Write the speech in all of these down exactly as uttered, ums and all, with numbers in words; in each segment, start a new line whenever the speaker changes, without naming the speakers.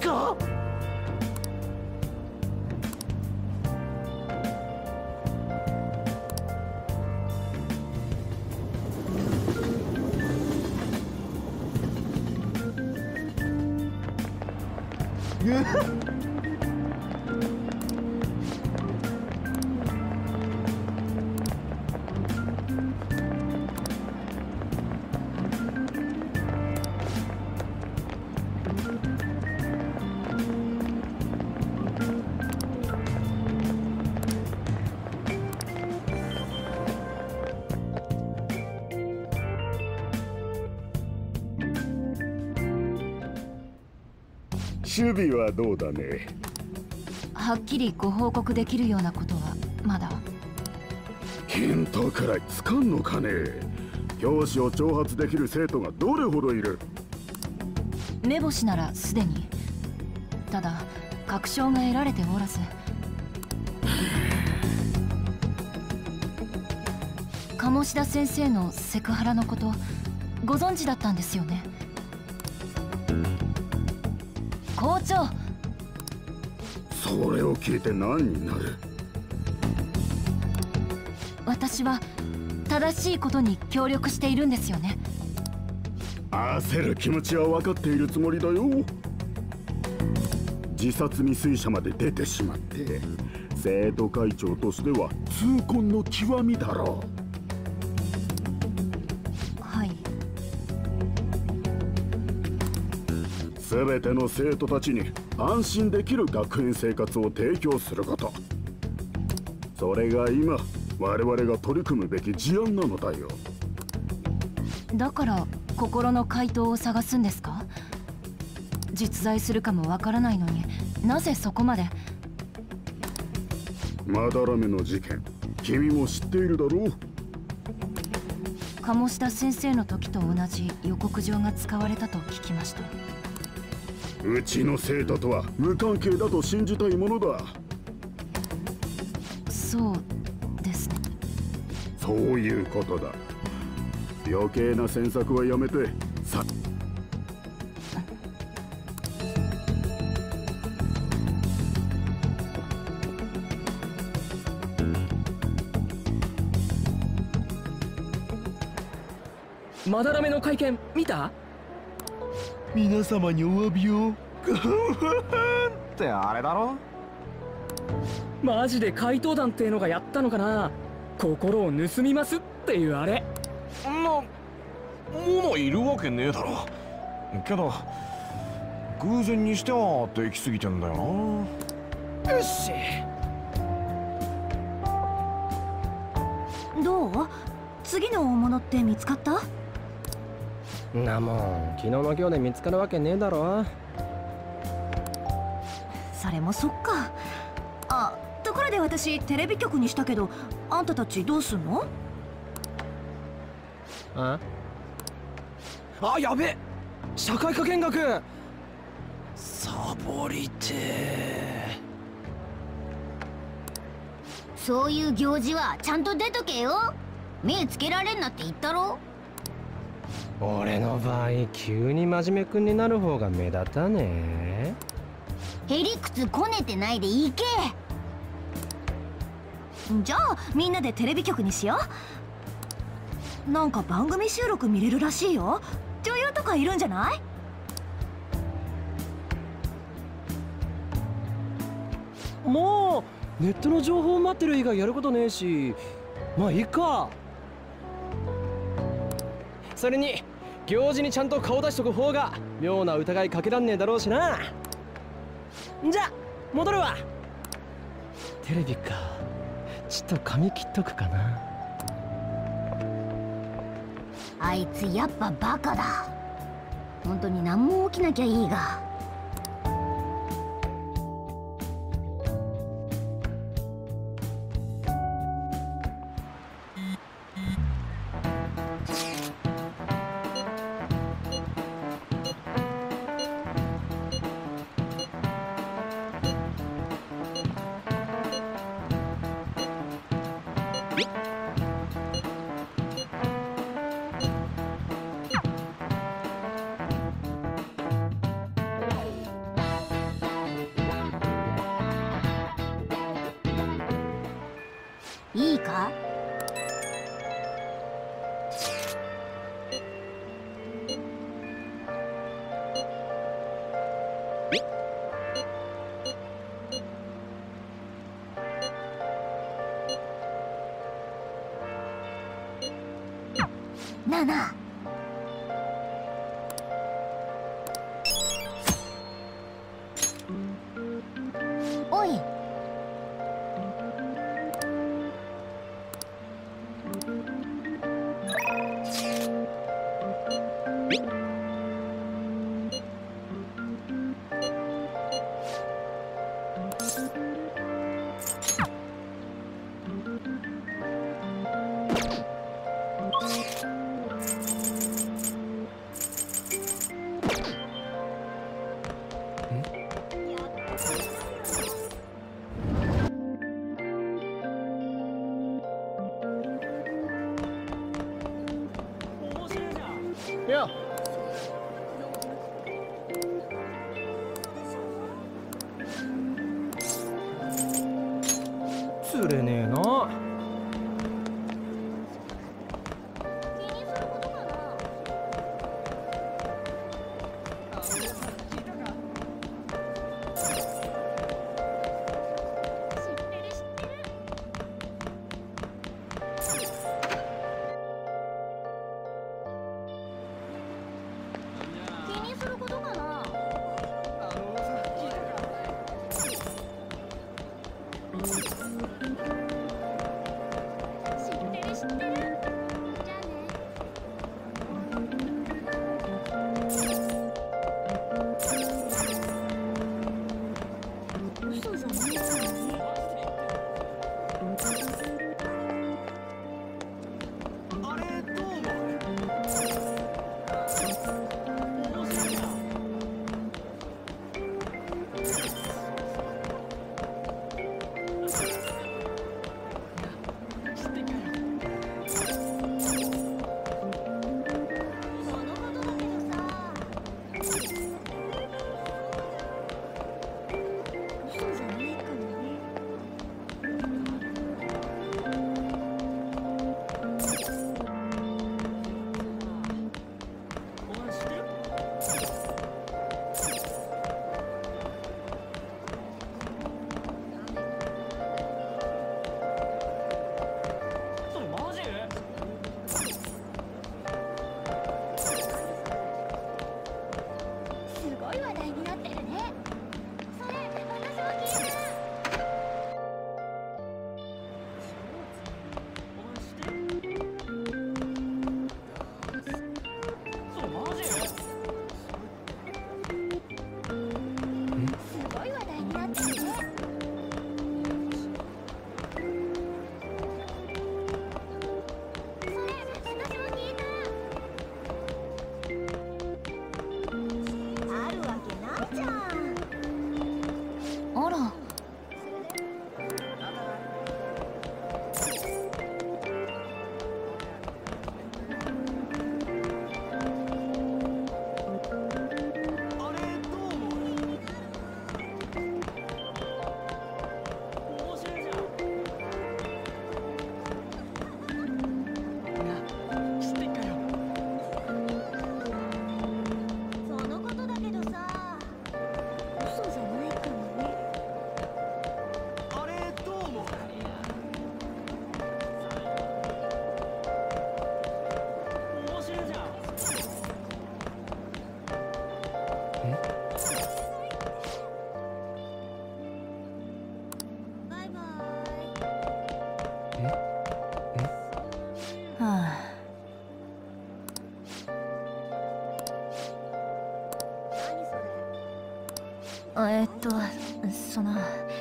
か。
守備はどうだね。
はっきりご報告できるようなことはまだ。
見当くらいつかんのかね。教師を挑発できる生徒がどれほどいる。
目星ならすでに。ただ確証が得られておらず。鴨志田先生のセクハラのことご存知だったんですよね。校長、
それを聞いて何になる。
私は正しいことに協力しているんですよね。
焦る気持ちは分かっているつもりだよ。自殺未遂者まで出てしまって生徒会長としては痛恨の極みだろう。全ての生徒たちに安心できる学園生活を提供すること、それが今我々が取り組むべき事案なのだよ。
だから心の回答を探すんですか。実在するかもわからないのになぜそこまで。
まだらめの事件、君も知っているだろう。
鴨志田先生の時と同じ予告状が使われたと聞きました。
うちの生徒とは無関係だと信じたいものだ。
そうですね。
そういうことだ。余計な詮索はやめてさ。
まだらめの会見見た？
皆様にお詫びをってあれだろ。
マジで怪盗団ってのがやったのかな。心を盗みますっていうあれ。
な、ものいるわけねえだろ。けど偶然にしてはできすぎてんだよな。
よし。
どう？次の大物って見つかった？
なもん昨日の今日で見つかるわけねえだろ。
それもそっか。あ、ところで私テレビ局にしたけど、あんたたちどうすんの？
あ
あ、やべ。社会科見学サボりて。
そういう行事はちゃんと出とけよ。目つけられんなって言ったろ。
俺の場合急に真面目くんになる方が目立たねえ。
へりくつこねてないで行け。
じゃあみんなでテレビ局にしよう。なんか番組収録見れるらしいよ。女優とかいるんじゃない？
もうネットの情報を待ってる以外やることねえし、まあいいか。それに行事にちゃんと顔出しとく方が妙な疑いかけらんねえだろうしな。じゃ戻るわ。テレビか、ちょっと髪切っとくかな。
あいつやっぱバカだ。本当に何も起きなきゃいいが。 いいか？なあなあ。おい。
いや、釣れねえな。
気にすることかな。知ってる知ってる。じゃあね。嘘じゃないからね。
あれどう思う？
すごい話題になってるね。それ私も聞いた。すごい話題になってるね。それ私も聞いた。あるわけないじゃん。
あら。
そのことだけどさ、嘘じゃないかもね。
あれどう思う？面白いじゃん。
バイバ
はあ。
イ。何それ。
えーっとその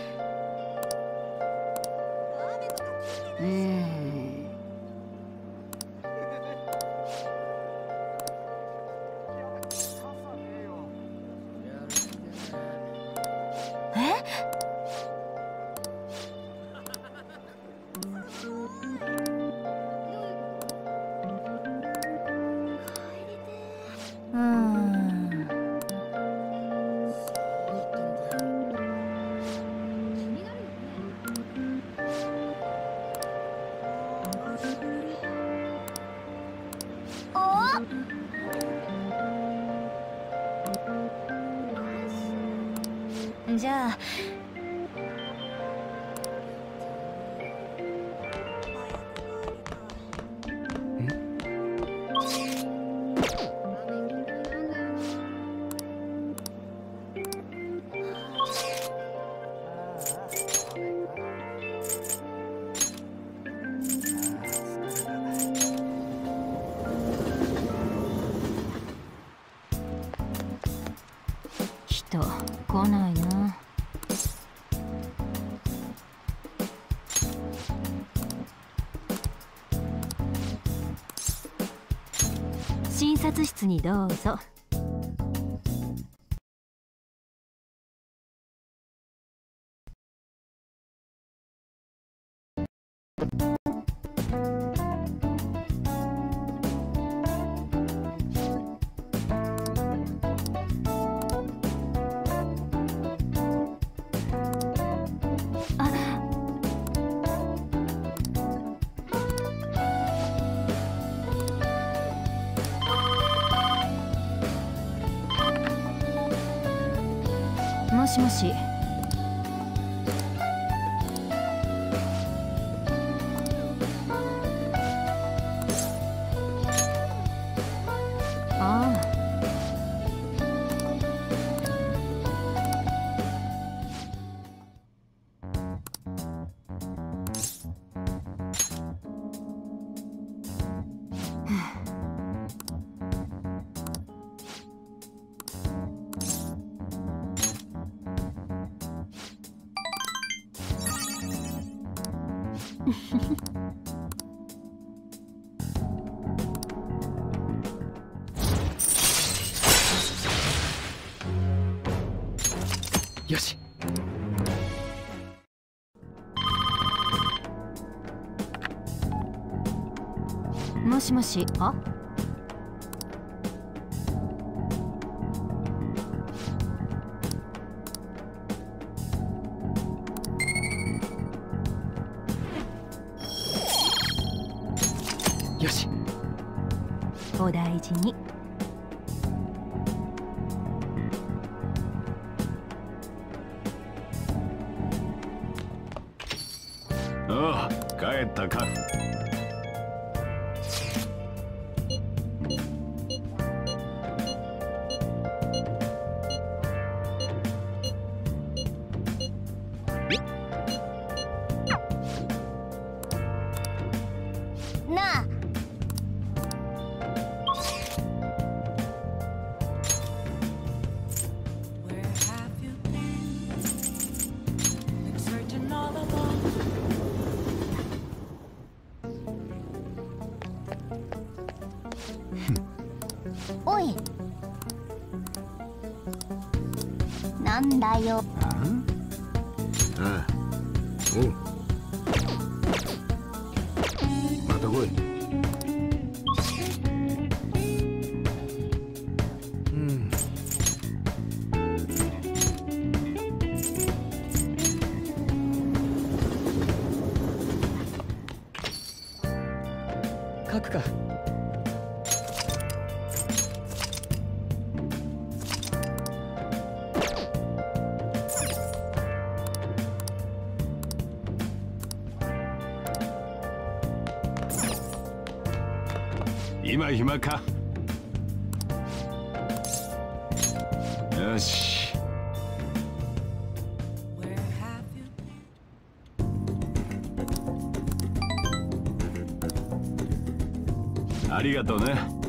うーんえ？うーん。
気になるよね。
じゃあ
人来ないな。診察室にどうぞ。もしもし。ああ。
よし。
もしもし。あ、
よし。
お大事に。
ああ、帰ったか。
なあ、おい、なんだよ。
ああ、おう、また来い。
うん。書くか。
今暇か。よし。ありがとうね。